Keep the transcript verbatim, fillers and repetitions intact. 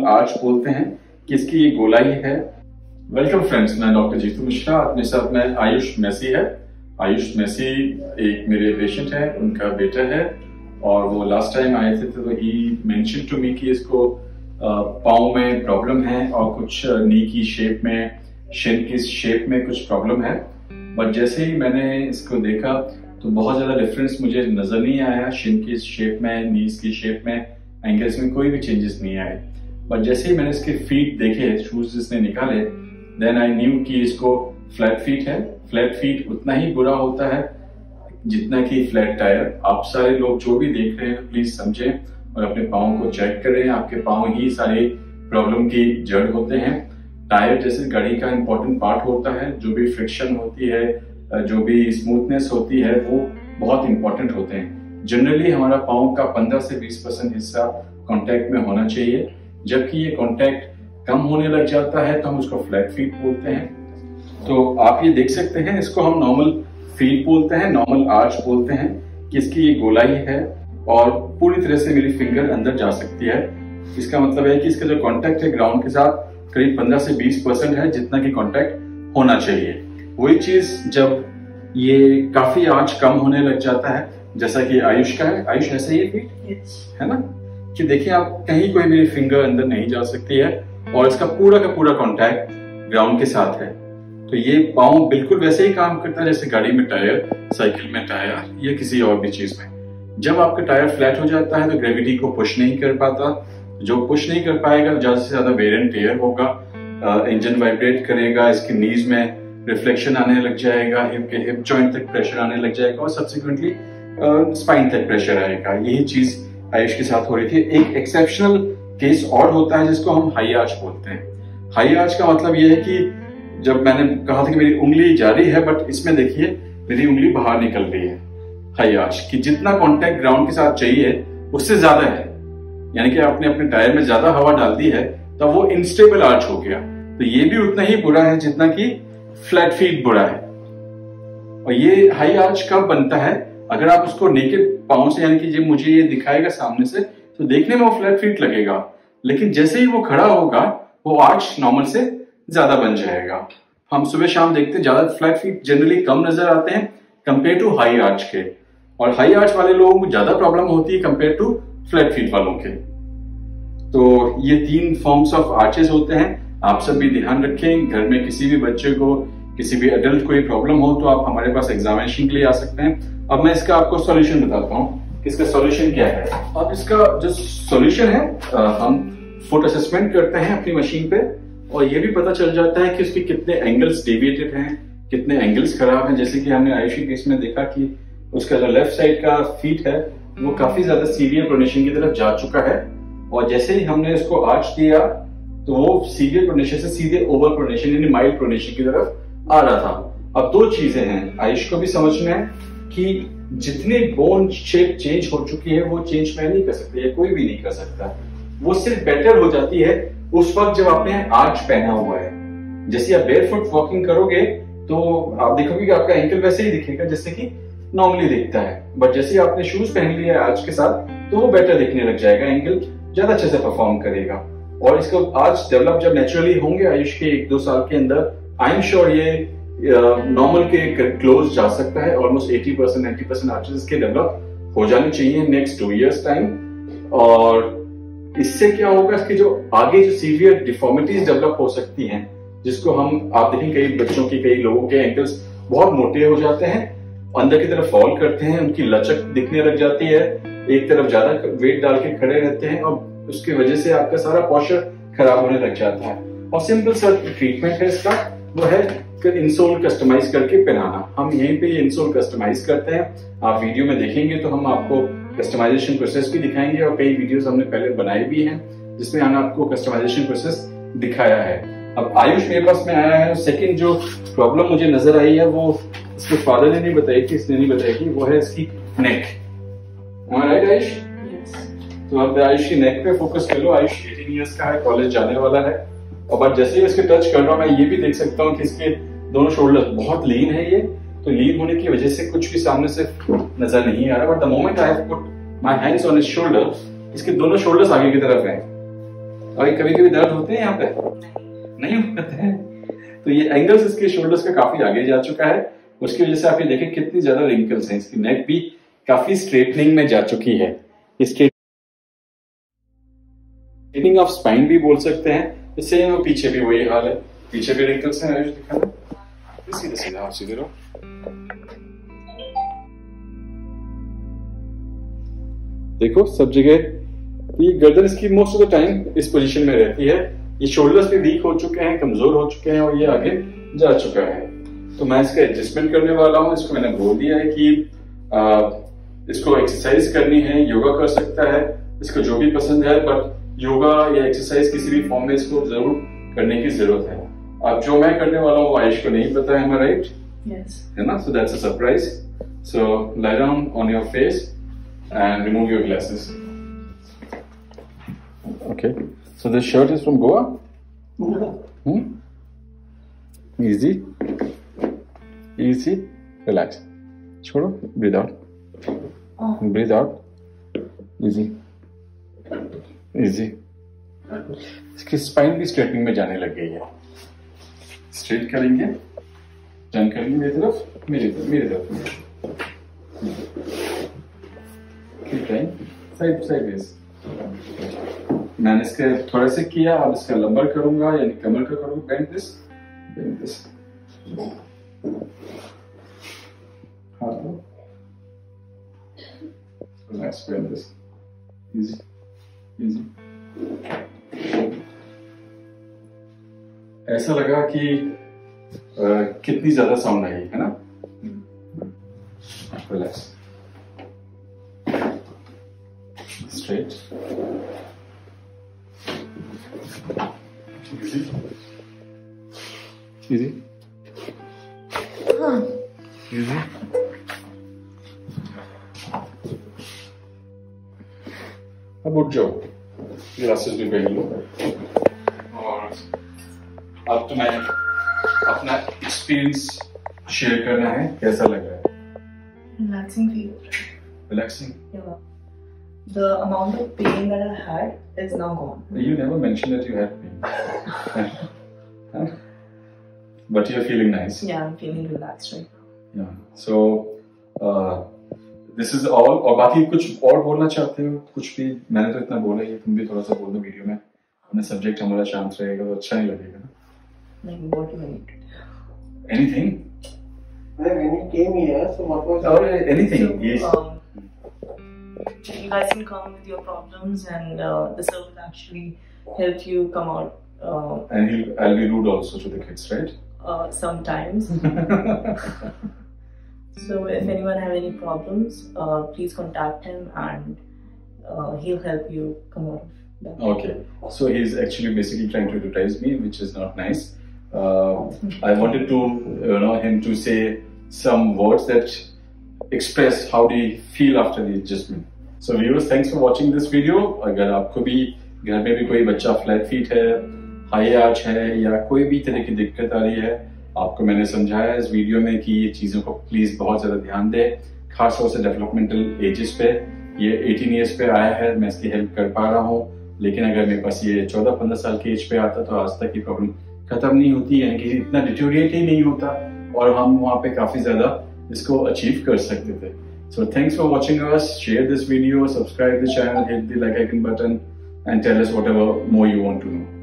Arch बोलते हैं कि इसकी ये गोलाई है। वेलकम फ्रेंड्स, मैं डॉक्टर जीतू मिश्रा, अपने साथ में आयुष मैसी है। आयुष मैसी एक मेरे पेशेंट है, उनका बेटा है और वो लास्ट टाइम आए थे तो ही मेंशन टू मी कि इसको पाँव में प्रॉब्लम है और कुछ नी की शेप में, शिन की शेप में कुछ प्रॉब्लम है। बट जैसे ही मैंने इसको देखा तो बहुत ज्यादा डिफरेंस मुझे नजर नहीं आया। शिन की शेप में, नीज की शेप में, एंकल्स में कोई भी चेंजेस नहीं आए। बट जैसे ही मैंने इसके फीट देखे, शूज जिसने निकाले, देन आई न्यू कि इसको फ्लैट फीट है। फ्लैट फीट उतना ही बुरा होता है जितना कि फ्लैट टायर। आप सारे लोग जो भी देख रहे हैं प्लीज समझें और अपने पाँव को चेक करें। आपके पाँव ही सारे प्रॉब्लम की जड़ होते हैं। टायर जैसे गाड़ी का इंपॉर्टेंट पार्ट होता है। जो भी फ्रिक्शन होती है, जो भी स्मूथनेस होती है, वो बहुत इंपॉर्टेंट होते हैं। जनरली हमारा पाँव का पंद्रह से बीस परसेंट हिस्सा कांटेक्ट में होना चाहिए। जबकि ये कांटेक्ट कम होने लग जाता है तो हम उसको फ्लैट फीट बोलते हैं। तो आप ये देख सकते हैं, इसको हम नॉर्मल फीट बोलते हैं, नॉर्मल आर्च बोलते हैं कि इसकी ये गोलाई है और पूरी तरह से मेरी फिंगर अंदर जा सकती है। इसका मतलब है कि इसका जो कांटेक्ट है ग्राउंड के साथ करीब पंद्रह से बीस परसेंट है, जितना कि कांटेक्ट होना चाहिए। वही चीज जब ये काफी आर्च कम होने लग जाता है, जैसा कि आयुष का है। आयुष ऐसे ही फीट है ना, कि देखिए आप कहीं कोई मेरी फिंगर अंदर नहीं जा सकती है और इसका पूरा का पूरा कांटेक्ट ग्राउंड के साथ है। तो ये पाँव बिल्कुल वैसे ही काम करता है जैसे गाड़ी में टायर, साइकिल में टायर या किसी और भी चीज में। जब आपका टायर फ्लैट हो जाता है तो ग्रेविटी को पुश नहीं कर पाता। जो पुश नहीं कर पाएगा तो ज्यादा से ज्यादा वेयर एंड टेयर होगा, इंजन वाइब्रेट करेगा, इसके नीज में रिफ्लेक्शन आने लग जाएगा, हिप के हिप जॉइंट तक प्रेशर आने लग जाएगा और सब्सिक्वेंटली स्पाइन तक प्रेशर आएगा। यही चीज आयुष के साथ हो रही थी। एक एक्सेप्शनल केस और होता है जिसको हम हाई आर्च बोलते हैं। हाई आर्च का मतलब यह है कि जब मैंने कहा था कि मेरी उंगली जा रही है, बट इसमें देखिए मेरी उंगली बाहर निकल रही है। हाई आर्च कि जितना कांटेक्ट ग्राउंड के साथ चाहिए उससे ज्यादा है, यानी कि आपने अपने टायर में ज्यादा हवा डाल दी है तो वो इनस्टेबल आर्च हो गया। तो ये भी उतना ही बुरा है जितना कि फ्लैट फीट बुरा है। और ये हाई आर्च कब बनता है? अगर आप उसको नेकेड पाँव से, यानी कि जब मुझे ये दिखाएगा सामने से, तो देखने में वो फ्लैट फीट लगेगा, लेकिन जैसे ही वो खड़ा होगा वो आर्च नॉर्मल से ज्यादा बन जाएगा। हम सुबह शाम देखते हैं ज्यादा फ्लैट फीट जनरली कम नजर आते हैं कंपेयर टू हाई आर्च के, और हाई आर्च वाले लोगों को ज्यादा प्रॉब्लम होती है कंपेयर टू फ्लैट फीट वालों के। तो ये तीन फॉर्म्स ऑफ आर्चेस होते हैं। आप सब भी ध्यान रखें। घर में किसी भी बच्चे को, किसी भी एडल्ट को ये प्रॉब्लम हो तो आप हमारे पास एग्जामिनेशन के लिए आ सकते हैं। अब मैं इसका आपको सॉल्यूशन बताता हूँ कि इसका सॉल्यूशन क्या है। अब इसका जो सॉल्यूशन है, हम फुट असेसमेंट करते हैं अपनी मशीन पे और ये भी पता चल जाता है कि उसके कितने एंगल्स डेविएटेड हैं, कितने एंगल्स खराब हैं। जैसे कि हमने आयुषी केस में देखा कि उसका जो लेफ्ट साइड का फीट है वो काफी ज्यादा सीवियर प्रोनेशन की तरफ जा चुका है, और जैसे ही हमने इसको आर्च दिया तो वो सीवियर प्रोनेशन से सीधे ओवर प्रोनेशन यानी माइल्ड प्रोनेशन की तरफ आ रहा था। अब दो चीजें हैं, आयुष को भी समझना है कि जितनी बोन शेप चेंज हो चुकी है वो चेंज मैं नहीं कर सकता, या कोई भी नहीं कर सकता। वो सिर्फ बेटर हो जाती है उस वक्त जब आपने आर्च पहना हुआ है। जैसे आप बेयरफुट वॉकिंग करोगे तो आप देखोगे कि आपका एंकल वैसे ही दिखेगा जैसे कि नॉर्मली दिखता है, बट जैसे आपने शूज पहन लिया है आर्च के साथ तो वो बेटर दिखने लग जाएगा, एंकल ज्यादा अच्छे से परफॉर्म करेगा। और इसको आर्च डेवलप जब नेचुरली होंगे आयुष के एक दो साल के अंदर, आई एम श्योर ये नॉर्मल uh, के क्लोज जा सकता है। ऑलमोस्ट अस्सी परसेंट नब्बे परसेंट आर्चेस के डेवलप हो जाने चाहिए नेक्स्ट टू इयर्स टाइम। और इससे क्या होगा, इसके जो आगे जो सीवियर डिफॉर्मिटीज डेवलप हो सकती हैं, जिसको हम आप देखें कई बच्चों की, कई लोगों के एंकल्स बहुत मोटे हो जाते हैं, अंदर की तरफ फॉल करते हैं, उनकी लचक दिखने लग जाती है, एक तरफ ज्यादा वेट डाल के खड़े रहते हैं और उसकी वजह से आपका सारा पोस्चर खराब होने लग जाता है। और सिंपल सा ट्रीटमेंट है इसका, वो है इंसोल कस्टमाइज करके पहनाना। हम यहीं पे ये इंसोल कस्टमाइज करते हैं। आप वीडियो में देखेंगे तो हम आपको कस्टमाइजेशन प्रोसेस भी दिखाएंगे, और कई वीडियोस हमने पहले बनाए भी हैं जिसमें हमने आपको कस्टमाइजेशन प्रोसेस दिखाया है। अब आयुष मेरे पास में आया है, सेकंड जो प्रॉब्लम मुझे नजर आई है वो इसके फादर ने नहीं बताई थी, इसने नहीं बताई थी, वो है इसकी नेक। राइट आयुष? तो अब आयुष की नेक पे फोकस कर लो। आयुष अठारह इयर्स का है, कॉलेज जाने वाला है, और जैसे ही इसके टच कर रहा हूं मैं ये भी देख सकता हूँ कि इसके दोनों शोल्डर बहुत लीन है। ये तो लीन होने की वजह से कुछ भी सामने से नजर नहीं आ रहा, but the moment I have put my hands on his shoulder, इसके दोनों शोल्डर्स आगे की तरफ हैं। और कभी कभी दर्द होते हैं यहाँ पे? नहीं होते हैं। तो ये एंगल्स इसके शोल्डर्स का काफी आगे जा चुका है, उसकी वजह से आप ये देखें कितनी ज्यादा रिंकल्स हैं। इसकी नेक भी काफी स्ट्रेटनिंग में जा चुकी है। स्ट्रेटनिंग ऑफ स्पाइन भी बोल सकते हैं। इससे पीछे भी वही हाल है, पीछे भी रिंकल्स हैं। दिखाना सीधे सीधे, आप सीधे रहो। देखो सब जगह ये गर्दन इसकी मोस्ट ऑफ द टाइम इस पोजीशन में रहती है। ये शोल्डर्स भी वीक हो चुके हैं, कमजोर हो चुके हैं और ये आगे जा चुका है। तो मैं इसका एडजस्टमेंट करने वाला हूँ। इसको मैंने बोल दिया है कि आ, इसको एक्सरसाइज करनी है, योगा कर सकता है, इसको जो भी पसंद है, बट योगा या एक्सरसाइज किसी भी फॉर्म में इसको जरूर करने की जरूरत है। अब जो मैं करने वाला हूँ आयुष को नहीं पता है, am I right? Yes. है ना? So that's a surprise. So lie down on your face and remove your glasses. Okay. So this shirt is from Goa? Hmm? Easy. Easy. Relax. छोड़ो. Breathe out. Oh. Breathe out. Easy. Easy. इसकी spine भी straightening में जाने लग गई है। Straight करेंगे, turn करेंगे मेरी तरफ, मेरी तरफ, मेरी तरफ। Side side wedge. मैंने इसके थोड़ा से किया, अब इसका लंबर करूंगा, यानी कमर का करूंगा। Bend this, bend this. हाथ लो, relax, bend this. Easy, easy. ऐसा लगा कि आ, कितनी ज्यादा साउंड आई है ना? Relax, straight, easy, easy, easy. अब उठ जाओ, ग्लासेस भी पहन लो और अब तो मैं अपना एक्सपीरियंस शेयर करना है। कैसा लग रहा है? Relaxing feel. Relaxing. Yeah. The amount of pain that I had is now gone. You never mentioned that you had pain. But you're feeling nice. Yeah, I'm feeling relaxed right now. Yeah. So uh, this is all. और बाकी कुछ और बोलना चाहते हो? कुछ भी? मैंने तो इतना बोला ही, तुम भी थोड़ा सा बोल दो वीडियो में। अपना सब्जेक्ट हमारा शांत रहेगा तो अच्छा नहीं लगेगा ना? Like what do I need to do? Anything? When you came here, so what was or anything? So, Yes. um, you guys can come with your problems, and uh, the sir will actually help you come out. Uh, And he'll, I'll be rude also to the kids, right? uh, sometimes. So if anyone have any problems, uh, please contact him, and uh, he'll help you come out of that. Okay. So he's actually basically trying to advertise me, which is not nice. Uh, I wanted to, you know, him to say some words that express how do you feel after the adjustment. So viewers, thanks for watching this video. अगर आपको भी घर में भी कोई बच्चा flat feet है, high arch है या कोई भी तरह की दिक्कत आ रही है, आपको मैंने समझाया इस वीडियो में कि ये चीजों को प्लीज बहुत ज्यादा ध्यान दें, खासतौर से डेवलपमेंटल एजेस पे। ये अठारह इयर्स पे आया है, मैं इसकी हेल्प कर पा रहा हूँ, लेकिन अगर मेरे पास ये चौदह पंद्रह साल की एज पे आता तो आज तक की प्रॉब्लम खत्म नहीं होती, यानी कि इतना डिटोरिएट ही नहीं होता और हम वहाँ पे काफी ज्यादा इसको अचीव कर सकते थे। So thanks for watching us. Share this video, subscribe the channel, hit the like icon button, and tell us whatever more you want to know.